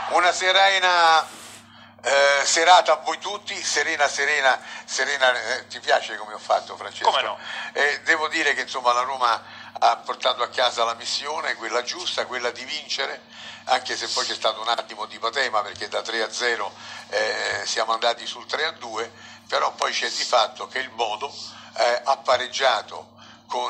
Una serata a voi tutti, serena, ti piace come ho fatto, Francesco? Come no? Devo dire che insomma la Roma ha portato a casa la missione, quella giusta, quella di vincere, anche se poi c'è stato un attimo di patema perché da 3-0 siamo andati sul 3-2, però poi c'è di fatto che il Bodo ha pareggiato con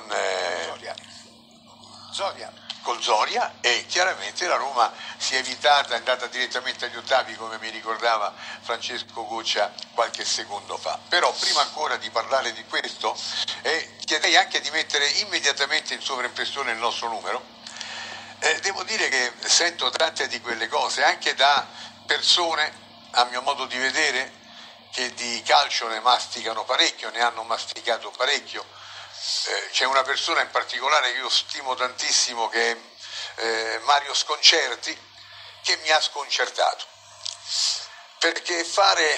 Zoria e chiaramente la Roma si è evitata, è andata direttamente agli ottavi come mi ricordava Francesco Goccia qualche secondo fa. Però prima ancora di parlare di questo chiederei anche di mettere immediatamente in sovraimpressione il nostro numero. Devo dire che sento tante di quelle cose anche da persone, a mio modo di vedere, che di calcio ne masticano parecchio, ne hanno masticato parecchio. C'è una persona in particolare che io stimo tantissimo, che è Mario Sconcerti, che mi ha sconcertato, perché fare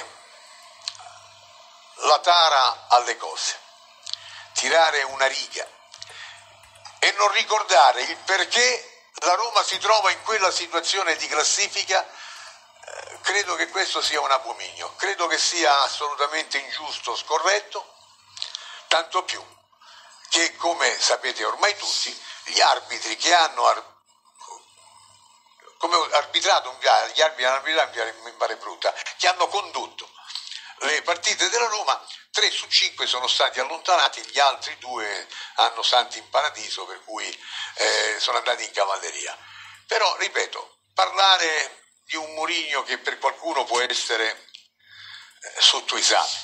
la tara alle cose, tirare una riga e non ricordare il perché la Roma si trova in quella situazione di classifica, credo che questo sia un abominio, credo che sia assolutamente ingiusto, scorretto, tanto più che, come sapete ormai tutti, gli arbitri che hanno gli arbitri hanno arbitrato in mare brutta, che hanno condotto le partite della Roma, 3 su 5 sono stati allontanati, gli altri 2 hanno santi in paradiso, per cui sono andati in cavalleria. Però, ripeto, parlare di un Mourinho che per qualcuno può essere sotto esame,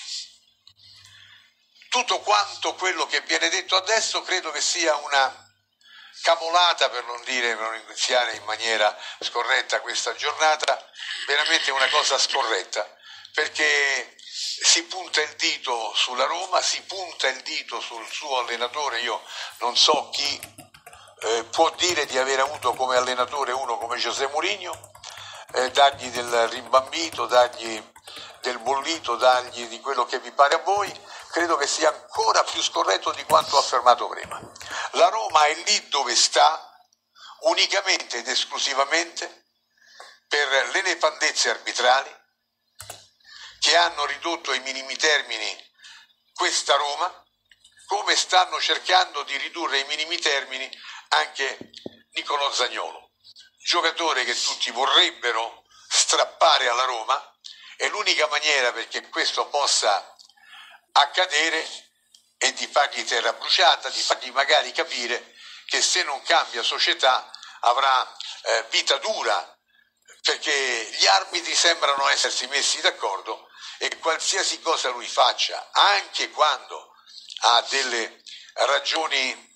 tutto quanto quello che viene detto adesso credo che sia una cavolata, per non iniziare in maniera scorretta questa giornata, veramente una cosa scorretta, perché si punta il dito sulla Roma, si punta il dito sul suo allenatore. Io non so chi può dire di aver avuto come allenatore uno come José Mourinho, dargli del rimbambito, dargli del bollito, dargli di quello che vi pare a voi. Credo che sia ancora più scorretto di quanto ho affermato prima. La Roma è lì dove sta unicamente ed esclusivamente per le nefandezze arbitrali che hanno ridotto ai minimi termini questa Roma, come stanno cercando di ridurre ai minimi termini anche Nicolò Zaniolo, giocatore che tutti vorrebbero strappare alla Roma, e l'unica maniera perché questo possa accadere è di fargli terra bruciata, di fargli magari capire che se non cambia società avrà vita dura, perché gli arbitri sembrano essersi messi d'accordo e qualsiasi cosa lui faccia, anche quando ha delle ragioni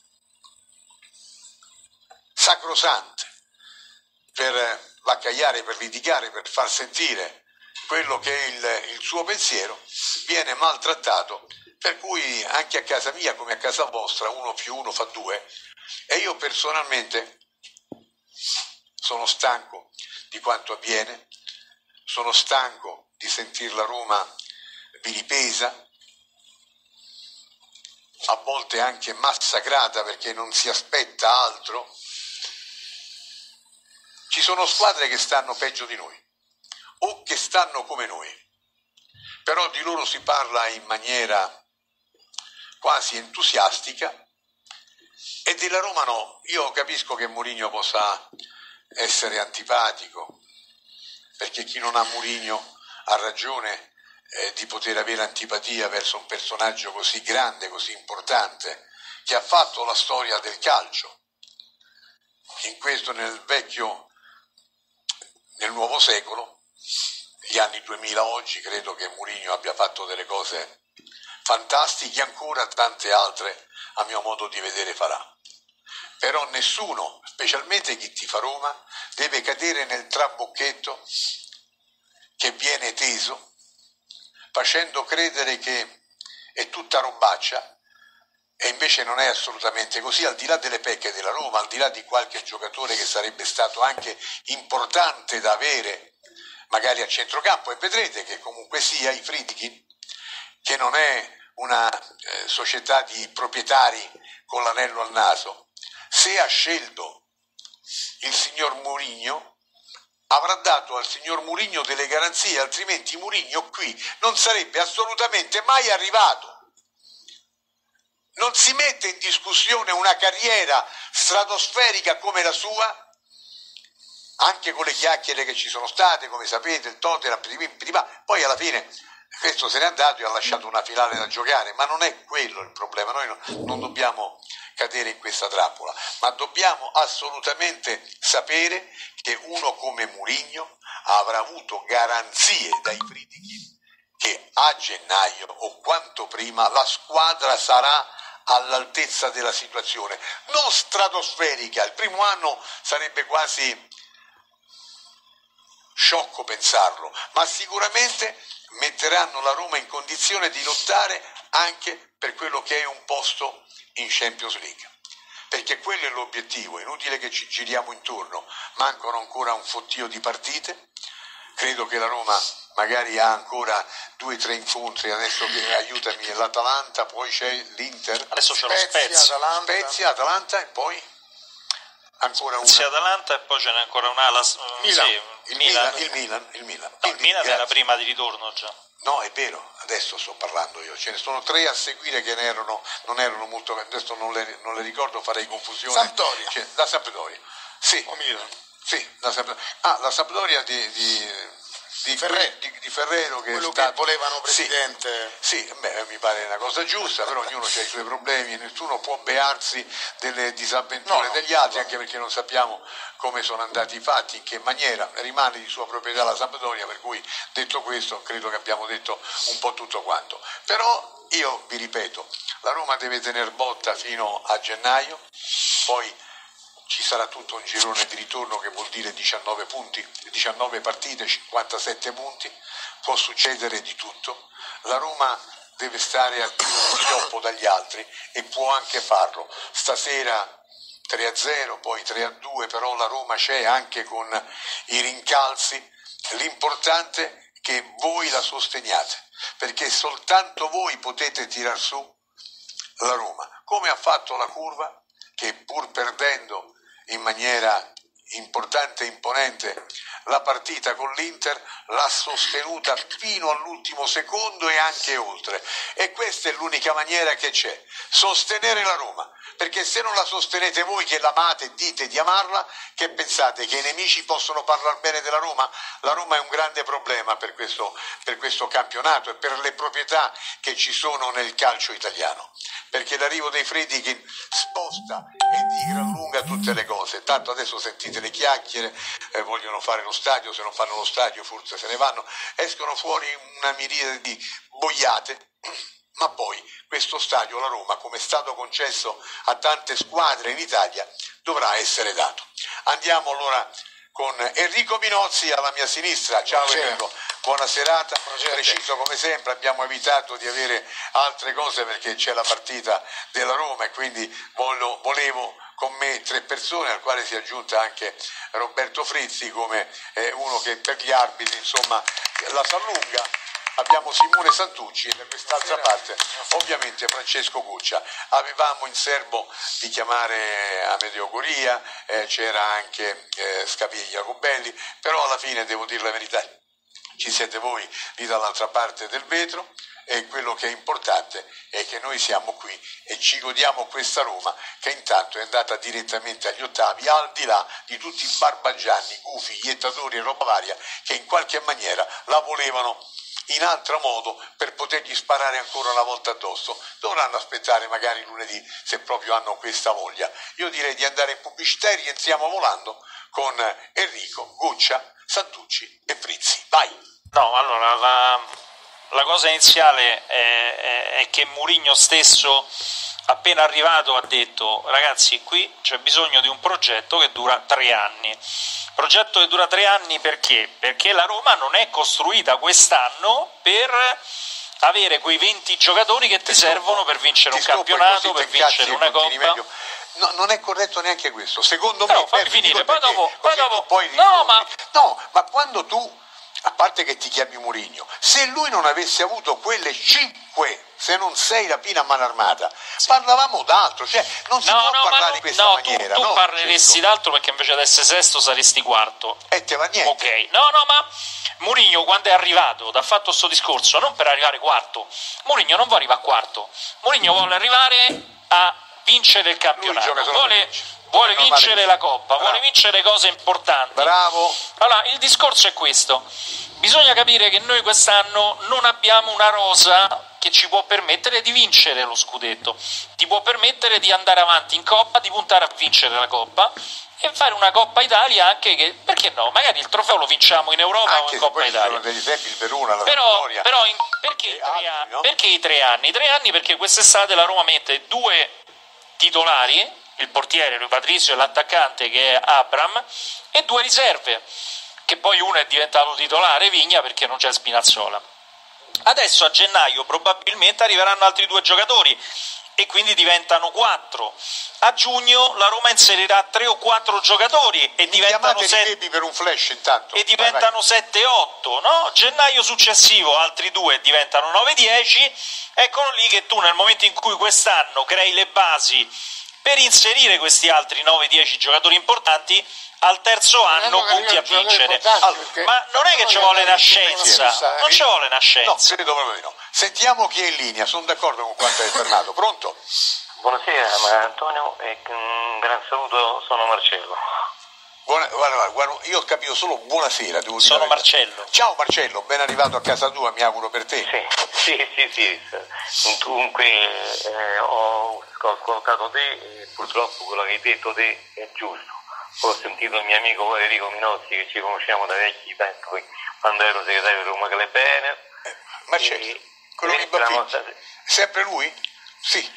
sacrosante per vaccagliare, per litigare, per far sentire quello che è il suo pensiero, viene maltrattato, per cui anche a casa mia come a casa vostra 1 più 1 fa 2, e io personalmente sono stanco di quanto avviene, sono stanco di sentir la Roma vilipesa, a volte anche massacrata perché non si aspetta altro. Ci sono squadre che stanno peggio di noi o che stanno come noi, però di loro si parla in maniera quasi entusiastica, e della Roma no. Io capisco che Mourinho possa essere antipatico, perché chi non ha Mourinho ha ragione di poter avere antipatia verso un personaggio così grande, così importante, che ha fatto la storia del calcio in questo, nel nuovo secolo, gli anni 2000 oggi. Credo che Mourinho abbia fatto delle cose fantastiche, ancora tante altre a mio modo di vedere farà. Però nessuno, specialmente chi tifa Roma, deve cadere nel trabocchetto che viene teso facendo credere che è tutta robaccia, e invece non è assolutamente così, al di là delle pecche della Roma, al di là di qualche giocatore che sarebbe stato anche importante da avere magari a centrocampo, e vedrete che comunque sia i Friedkin, che non è una società di proprietari con l'anello al naso, se ha scelto il signor Mourinho avrà dato al signor Mourinho delle garanzie, altrimenti Mourinho qui non sarebbe assolutamente mai arrivato. Non si mette in discussione una carriera stratosferica come la sua, anche con le chiacchiere che ci sono state, come sapete, il Tottenham, poi alla fine questo se n'è andato e ha lasciato una finale da giocare, ma non è quello il problema, noi non dobbiamo cadere in questa trappola, ma dobbiamo assolutamente sapere che uno come Mourinho avrà avuto garanzie dai Friedkin che a gennaio o quanto prima la squadra sarà all'altezza della situazione, non stratosferica. Il primo anno sarebbe quasi sciocco pensarlo, ma sicuramente metteranno la Roma in condizione di lottare anche per quello che è un posto in Champions League, perché quello è l'obiettivo. È inutile che ci giriamo intorno, mancano ancora un fottio di partite, credo che la Roma magari ha ancora 2 o 3 incontri, adesso che aiutami, l'Atalanta, poi c'è l'Inter, adesso c'è lo Spezia, Atalanta e poi ancora una. Atalanta e poi ce n'è ancora una, Il Milan. No, il Milan era prima di ritorno già. No, è vero, adesso sto parlando io, ce ne sono 3 a seguire che non erano molto, adesso non le ricordo, farei confusione. Sampdoria. La Sampdoria, sì. O Milan. Sì, la Sampdoria di Ferrero, che quello è stato, che volevano presidente. Sì, mi pare una cosa giusta, però ognuno ha i suoi problemi, nessuno può bearsi delle disavventure degli altri, anche perché non sappiamo come sono andati i fatti, in che maniera. Rimane di sua proprietà la Sampdoria, per cui, detto questo, credo che abbiamo detto un po' tutto quanto. Però io vi ripeto, la Roma deve tener botta fino a gennaio, poi ci sarà tutto un girone di ritorno che vuol dire 19 punti, 19 partite, 57 punti, può succedere di tutto. La Roma deve stare al tiro di schioppo dagli altri e può anche farlo. Stasera 3-0, poi 3-2, però la Roma c'è anche con i rincalzi. L'importante è che voi la sosteniate, perché soltanto voi potete tirar su la Roma, come ha fatto la Curva, che pur perdendo in maniera importante e imponente la partita con l'Inter l'ha sostenuta fino all'ultimo secondo e anche oltre, e questa è l'unica maniera che c'è, sostenere la Roma, perché se non la sostenete voi che l'amate e dite di amarla, che pensate che i nemici possono parlare bene della Roma? La Roma è un grande problema per questo campionato e per le proprietà che ci sono nel calcio italiano, perché l'arrivo dei Friedkin sposta e di gran lunga tutte le cose. Tanto adesso sentite le chiacchiere, vogliono fare lo stadio, se non fanno lo stadio forse se ne vanno, escono fuori una miriade di boiate, ma poi questo stadio, la Roma, come è stato concesso a tante squadre in Italia, dovrà essere dato. Andiamo allora con Enrico Minozzi alla mia sinistra. Ciao Enrico, buona serata. Preciso come sempre, abbiamo evitato di avere altre cose perché c'è la partita della Roma e quindi volevo con me 3 persone, al quale si è aggiunta anche Roberto Frizzi come uno che per gli arbitri insomma la sa lunga. Abbiamo Simone Santucci e da quest'altra parte ovviamente Francesco Cuccia. Avevamo in serbo di chiamare Amedeo Goria, c'era anche Scapiglia Cobelli, però alla fine devo dire la verità, ci siete voi lì dall'altra parte del vetro, e quello che è importante è che noi siamo qui e ci godiamo questa Roma che intanto è andata direttamente agli ottavi, al di là di tutti i barbagianni, gufi, iettatori e roba varia che in qualche maniera la volevano in altro modo per potergli sparare ancora una volta addosso. Dovranno aspettare magari lunedì se proprio hanno questa voglia. Io direi di andare in pubblicità e rientriamo volando con Enrico, Guccia, Santucci e Frizzi. Vai! No, allora la cosa iniziale è che Mourinho stesso, appena arrivato, ha detto: ragazzi, qui c'è bisogno di un progetto che dura 3 anni. Progetto che dura 3 anni perché? Perché la Roma non è costruita quest'anno per avere quei 20 giocatori che ti servono per vincere un campionato, per vincere una Coppa. No, non è corretto neanche questo. Secondo me, fammi finire, poi dopo ma quando tu, a parte che ti chiami Mourinho, se lui non avesse avuto quelle 5 se non sei rapina a mano armata. Parlavamo d'altro, cioè non si può parlare in questa maniera. Tu parleresti d'altro perché invece di essere sesto saresti quarto. E te va niente. Ok, no, ma Mourinho quando è arrivato, ha fatto questo discorso non per arrivare quarto. Mourinho non vuole arrivare a quarto. Mourinho vuole arrivare a vincere il campionato. Vuole vincere la Coppa, vuole vincere cose importanti. Bravo. Allora, il discorso è questo. Bisogna capire che noi quest'anno non abbiamo una rosa che ci può permettere di vincere lo scudetto, ti può permettere di andare avanti in Coppa, di puntare a vincere la Coppa e fare una Coppa Italia anche che, perché no, magari il trofeo lo vinciamo in Europa anche o in Coppa Italia. Sono degli esempi, il Verona, la però perché i 3 altri, anni? no? Perché i 3 anni? I 3 anni perché quest'estate la Roma mette 2 titolari, il portiere Rui Patrizio e l'attaccante che è Abram, e 2 riserve, che poi uno è diventato titolare, Vigna, perché non c'è Spinazzola. Adesso a gennaio probabilmente arriveranno altri 2 giocatori e quindi diventano 4. A giugno la Roma inserirà 3 o 4 giocatori e diventano 7 per un flash intanto. E diventano 7-8, no? Gennaio successivo altri 2 diventano 9-10. Eccolo lì che tu nel momento in cui quest'anno crei le basi per inserire questi altri 9-10 giocatori importanti, al terzo anno punti a vincere. Ma non è che ci vuole una scienza, non ci vuole una scienza. No, credo proprio di no. Sentiamo chi è in linea, sono d'accordo con quanto hai affermato. Pronto? Buonasera, ma Antonio, e un gran saluto, sono Marcello. Guarda, io ho capito solo buonasera, devo dire. Sono Marcello. Ciao Marcello, ben arrivato a casa tua, mi auguro per te. Sì. Dunque, ho ascoltato te e purtroppo quello che hai detto te è giusto. Ho sentito il mio amico Enrico Minozzi, che ci conosciamo da vecchi tempi, quando ero segretario di Roma Club bene. Marcello, quello di Baffini. Sempre lui? Sì.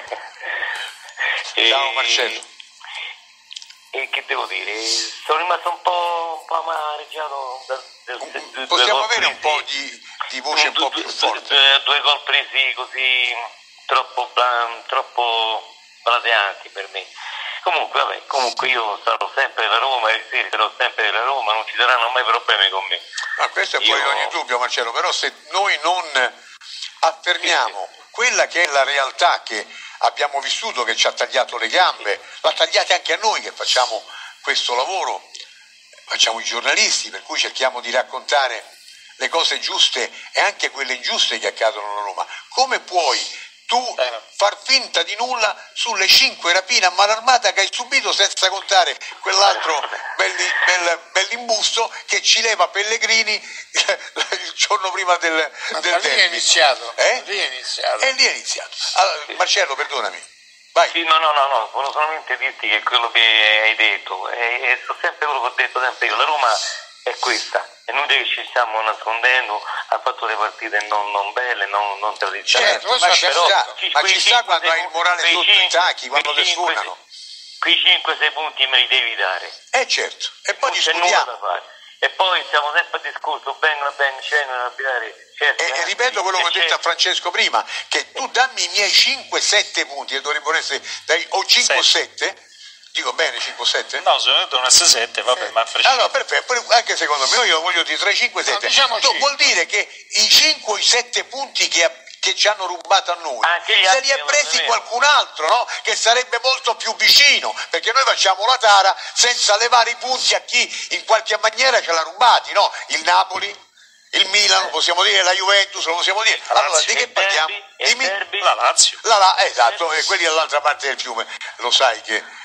Ciao Marcello. E che devo dire? Sono rimasto un po' amareggiato. Possiamo avere un po' di voce un po' più forte? 2 gol presi così troppo blaseanti per me. Comunque io sarò sempre la Roma e sarò sempre la Roma, non ci saranno mai problemi con me. Ma questo è fuori ogni dubbio, Marcello, però se noi non affermiamo quella che è la realtà che abbiamo vissuto, che ci ha tagliato le gambe, l'ha tagliate anche a noi che facciamo questo lavoro, facciamo i giornalisti, per cui cerchiamo di raccontare le cose giuste e anche quelle ingiuste che accadono a Roma. Come puoi tu far finta di nulla sulle 5 rapine a mano armata che hai subito, senza contare quell'altro bell'imbusto che ci leva Pellegrini il giorno prima del derby. Lì è iniziato. Lì è iniziato. Allora, Marcello, perdonami. Vai. Sì, no, volevo solamente dirti che quello che hai detto è sempre quello che ho detto sempre io. La Roma è questa. È inutile che ci stiamo nascondendo, ha fatto le partite non belle, non tradizionali. Certo, ma ci sta quando hai il morale sotto i tacchi, quando le suonano. Quei 5-6 punti me li devi dare. Certo, e poi non c'è nulla da fare. E poi siamo sempre a discorso, ben, e ripeto quello che ho detto a Francesco prima, che tu dammi i miei 5-7 punti, che dovrebbero essere o 5-7. Dico bene 5-7? No, se devono essere 7, vabbè, ma allora perfetto, anche secondo me io voglio dire tra i 5 e 7. Vuol dire che i 5 o i 7 punti che ci hanno rubato a noi se li è presi qualcun altro, no? Che sarebbe molto più vicino, perché noi facciamo la tara senza levare i punti a chi in qualche maniera ce l'ha rubati, no? Il Napoli, il Milan, possiamo dire, la Juventus, lo possiamo dire. Allora di che parliamo? La Lazio. Esatto, e quelli dall'altra parte del fiume, lo sai.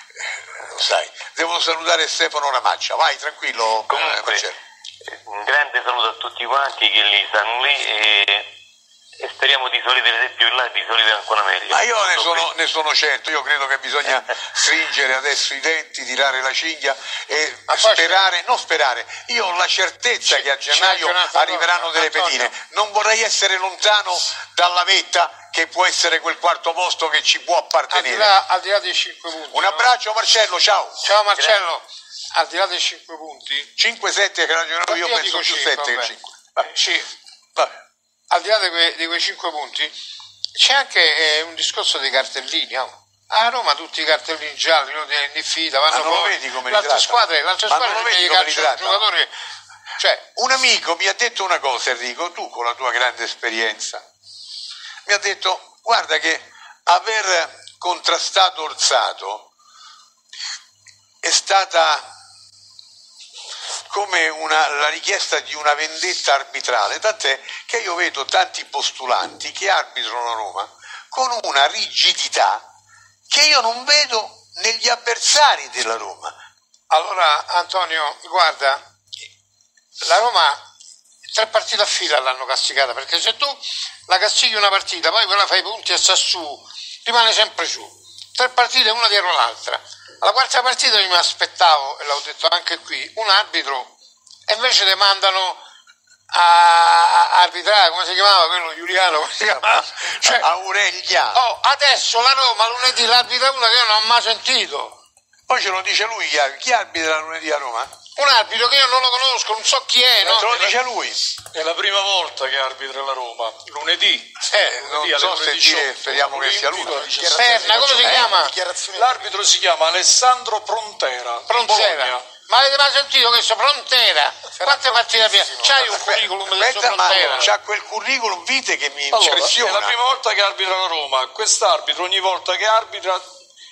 Devo salutare Stefano Ramaccia, vai tranquillo. Comunque, un grande saluto a tutti quanti che lì stanno lì e speriamo di sorridere più in là e di sorridere ancora meglio. Ma io ne sono certo, io credo che bisogna stringere adesso i denti, tirare la cinghia e sperare, io ho la certezza che a gennaio arriveranno delle pedine, non vorrei essere lontano dalla vetta che può essere quel quarto posto che ci può appartenere. Al di là dei 5 punti. Un abbraccio Marcello, ciao. Ciao Marcello, al di là dei 5 punti. 5-7 che ragiono io penso più 7 che 5. Sì. Al di là di quei 5 punti c'è anche un discorso dei cartellini. A Roma tutti i cartellini gialli, non in diffida, vanno non lo vedi come l'altra squadra gli calcia un giocatore. Cioè, un amico mi ha detto una cosa, Enrico, tu con la tua grande esperienza mi ha detto: guarda che aver contrastato Orsato è stata come la richiesta di una vendetta arbitrale, tant'è che io vedo tanti postulanti che arbitrano a Roma con una rigidità che io non vedo negli avversari della Roma. Allora Antonio, guarda, la Roma 3 partite a fila l'hanno castigata, perché se tu la castighi una partita, poi quella fai i punti e sta su, rimane sempre su. 3 partite una dietro l'altra. Alla quarta partita io mi aspettavo, e l'ho detto anche qui, un arbitro, e invece ti mandano a arbitrare, come si chiamava quello Giuliano? Come si chiamava? Cioè, Aureliano. oh, adesso la Roma lunedì l'arbitra una che io non ho mai sentito. Poi ce lo dice lui, chi arbitra lunedì a Roma? Un arbitro che io non lo conosco, non so chi è, no? Ce lo dice lui. È la prima volta che arbitra la Roma, lunedì. Non so se dire, speriamo che sia lui. Perna, come si chiama? L'arbitro si chiama Alessandro Prontera. Prontera. Ma avete mai sentito questo? Prontera? Quante partite abbiamo? C'hai un curriculum del suo Prontera? C'ha quel curriculum vitae che mi Allora, impressiona. è la prima volta che arbitra la Roma. Quest'arbitro ogni volta che arbitra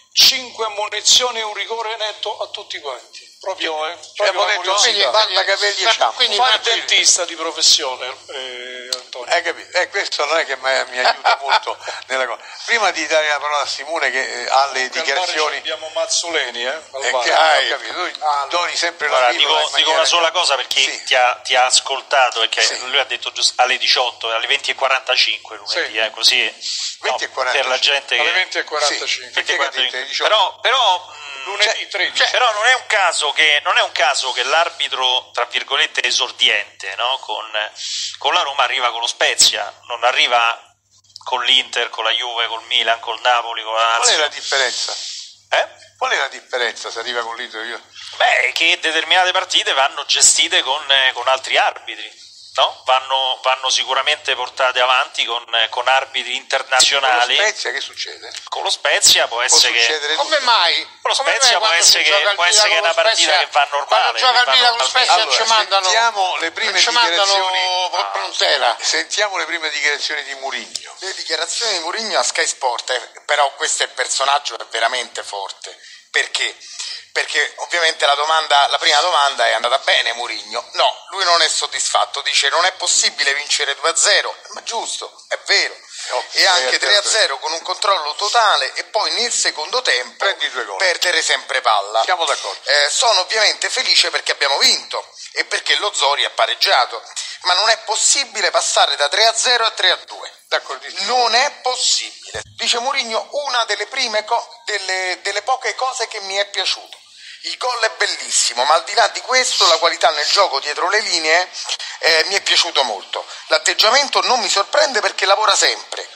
5 ammonizioni e un rigore netto a tutti quanti. Proprio abbiamo detto, basta capelli e ciao. Quindi fa il dentista di professione, Antonio. Hai capito? Questo non è che mi aiuta molto nella cosa. Prima di dare la parola a Simone che ha le dichiarazioni. Abbiamo Mazzoleni, ho capito. Tu doni sempre la dico una sola cosa, perché sì. ti ha ascoltato, perché sì. Lui ha detto giusto alle 18, alle 20:45 lunedì, sì. Così 20:45. per la gente che alle 20:45. Sì. 20:45. Però lunedì 13. Però non è un caso che l'arbitro, tra virgolette, esordiente, no? con la Roma arriva con lo Spezia, non arriva con l'Inter, con la Juve, col Milan, col Napoli, con la Lazio. Qual è la differenza? Qual è la differenza se arriva con l'Inter? Beh, che determinate partite vanno gestite con altri arbitri. No? Vanno sicuramente portate avanti con arbitri internazionali. Con lo Spezia che succede? Con lo Spezia può essere che... Come mai? Con lo Spezia può essere che è una partita che va normale. Quando gioca al Milan con lo Spezia allora, ci mandano... Sentiamo le prime dichiarazioni... Prontera. Sentiamo le prime dichiarazioni di Mourinho. Le dichiarazioni di Mourinho a Sky Sport, però questo è il personaggio è veramente forte. Perché? Perché ovviamente la prima domanda è andata bene Mourinho. No, lui non è soddisfatto, dice non è possibile vincere 2-0, ma giusto, è vero. E anche 3-0 con un controllo totale e poi nel secondo tempo perdere sempre palla. Siamo d'accordo. Sono ovviamente felice perché abbiamo vinto e perché lo Zori ha pareggiato, ma non è possibile passare da 3-0 a 3-2. Non è possibile. Dice Mourinho, una delle prime delle poche cose che mi è piaciuto. Il gol è bellissimo, ma al di là di questo la qualità nel gioco dietro le linee mi è piaciuto molto. L'atteggiamento non mi sorprende perché lavora sempre,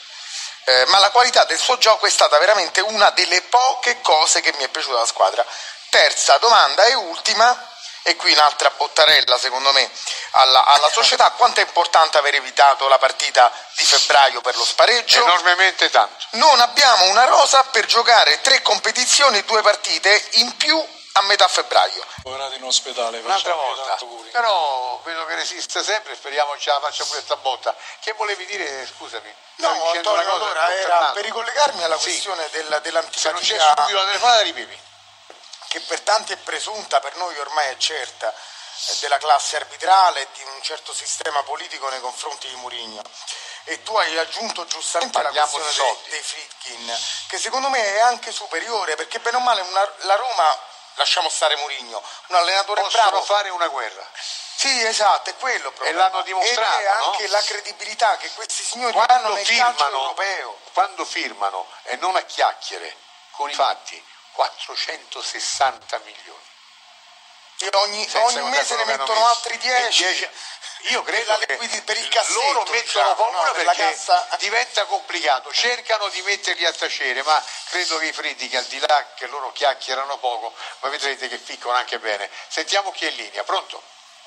ma la qualità del suo gioco è stata veramente una delle poche cose che mi è piaciuta dalla squadra. Terza domanda e ultima, e qui un'altra bottarella secondo me alla società: quanto è importante aver evitato la partita di febbraio per lo spareggio? Enormemente tanto. Non abbiamo una rosa per giocare 3 competizioni e 2 partite in più a metà febbraio. Poverati in ospedale, un'altra volta. Però vedo che resiste sempre, speriamo ce la faccia pure sta botta. Che volevi dire, scusami? No, Antonio, allora era per ricollegarmi alla questione dell'antipatia. Se non c'è subito la telefonata ripevi. Che per tanti è presunta, per noi ormai è certa, della classe arbitrale e di un certo sistema politico nei confronti di Mourinho. E tu hai aggiunto giustamente la questione dei Friedkin, che secondo me è anche superiore, perché bene o male la Roma, lasciamo stare Mourinho, un allenatore bravo... Possono fare una guerra. Sì, esatto, è quello il problema. E l'hanno dimostrato, ed è anche la credibilità che questi signori hanno nel calcio europeo. Quando firmano, e non a chiacchiere, con i fatti, 460 milioni. E ogni mese ne mettono altri 10. Io credo che per il cassetto, loro mettono paura perché cassa... diventa complicato, cercano di metterli a tacere, ma credo che i Friedkin, al di là che loro chiacchierano poco, ma vedrete che ficcano anche bene. Sentiamo chi è in linea, pronto?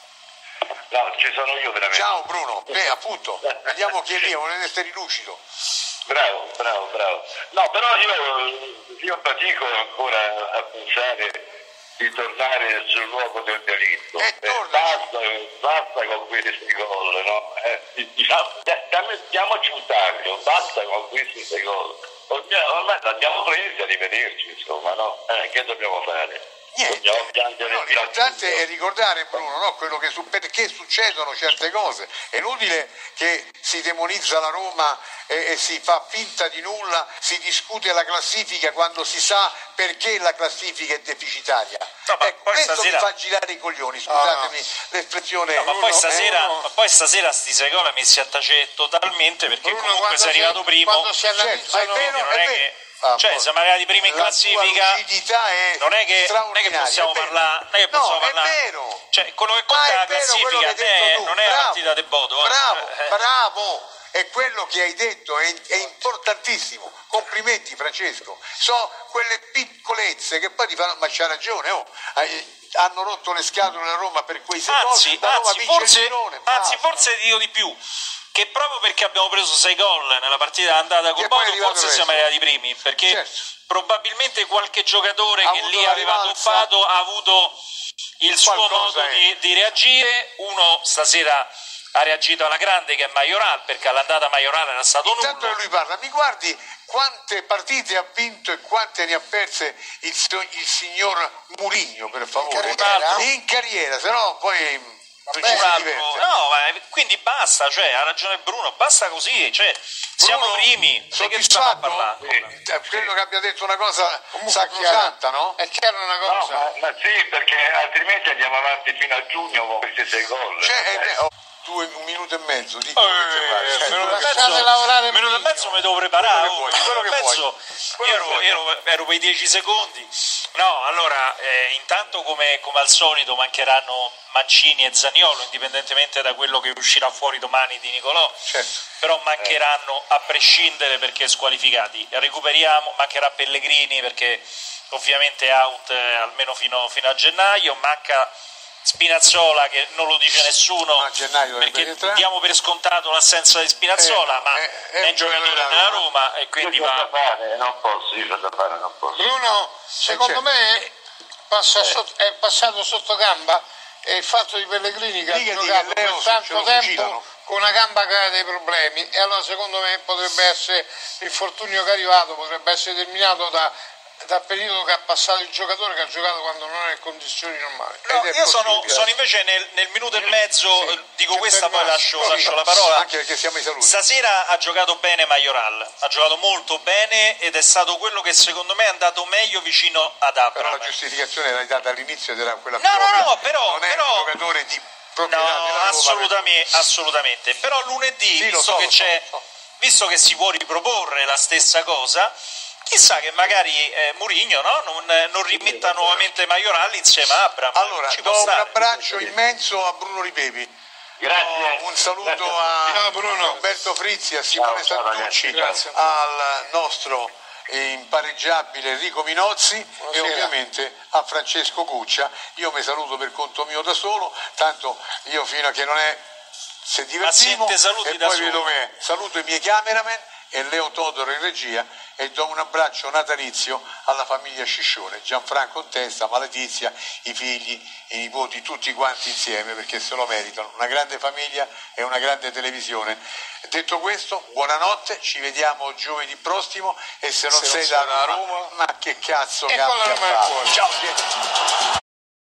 No, ci sono io veramente. Ciao Bruno, appunto, vediamo chi è lì, volete essere lucido. Bravo. No, però io fatico ancora a pensare di tornare sul luogo del delitto. Basta con questi gol, no? Diamoci un taglio, basta con questi gol. Ormai l'abbiamo presi, arrivederci, insomma, no? Che dobbiamo fare? Niente, l'importante è ricordare, Bruno, no? Quello che perché succedono certe cose. È inutile che si demonizza la Roma e si fa finta di nulla, si discute la classifica quando si sa perché la classifica è deficitaria. No, questo mi fa girare i coglioni, scusatemi l'espressione. Ma poi stasera sti 6 gol mi si attace totalmente, perché Bruno, comunque sei arrivato primo. Quando si analizzano, Siamo arrivati primi in classifica, non è che possiamo parlare, È vero. Cioè, quello che conta la classifica non è la partita del Bodo. Bravo, è quello che hai detto, è importantissimo. Complimenti, Francesco. So quelle piccolezze che poi ti fanno, ma c'ha ragione, hanno rotto le scatole a Roma per quei secondi. Forse dico di più, che proprio perché abbiamo preso 6 gol nella partita andata con Bodo, forse siamo arrivati primi, perché probabilmente qualche giocatore che lì aveva tuffato ha avuto il suo modo di reagire. Uno stasera ha reagito alla grande, che è Majoral, perché all'andata Majoral era stato nullo. Intanto che lui parla, mi guardi quante partite ha vinto e quante ne ha perse il signor Mourinho, per favore, in carriera, se no poi quindi basta, cioè ha ragione Bruno, basta così, cioè siamo primi, soddisfatto? Credo che abbia detto una cosa sacrosanta, no? È chiaro una cosa? No, ma sì, perché altrimenti andiamo avanti fino a giugno con questi 6 gol. Un minuto e mezzo di minuto e mezzo mi devo preparare, io ero per i 10 secondi. No, allora intanto come al solito mancheranno Mancini e Zaniolo, indipendentemente da quello che uscirà fuori domani di Nicolò, però mancheranno a prescindere perché squalificati. Mancherà Pellegrini perché ovviamente è out almeno fino a gennaio, manca Spinazzola, che non lo dice nessuno perché diamo per scontato l'assenza di Spinazzola, ma è un giocatore della Roma e quindi va. Non posso. Bruno, secondo me è passato sotto gamba e il fatto di Pellegrini che ha giocato per tanto tempo con una gamba che ha dei problemi, e allora secondo me potrebbe essere l'infortunio che è arrivato, potrebbe essere determinato dal periodo che ha passato il giocatore, che ha giocato quando non è in condizioni normali. Io sono invece nel minuto e mezzo, dico questa, poi lascio la parola, anche perché siamo in salute. Stasera ha giocato bene Majoral, ha giocato molto bene ed è stato quello che secondo me è andato meglio vicino ad Abraham. Però la giustificazione l'hai data all'inizio ed era quella però non è un giocatore di proprietà assolutamente. Però lunedì, visto che si può riproporre la stessa cosa, chissà che magari Mourinho non rimetta nuovamente Majoral insieme a Abraham. Allora, do un abbraccio immenso a Bruno Ripepi. Grazie. Un saluto a Roberto Frizzi, a Simone Santucci, al nostro impareggiabile Enrico Minozzi e ovviamente a Francesco Cuccia. Io mi saluto per conto mio da solo, tanto io fino a che non è se divertimo e poi vedo me. Saluto i miei cameraman e Leo Todoro in regia e do un abbraccio natalizio alla famiglia Sciscione, Gianfranco in testa, ma Letizia, i figli, i nipoti, tutti quanti insieme, perché se lo meritano. Una grande famiglia e una grande televisione. Detto questo, buonanotte, ci vediamo giovedì prossimo e se non sei da Roma, ma che cazzo e con la Roma al cuore. Ciao.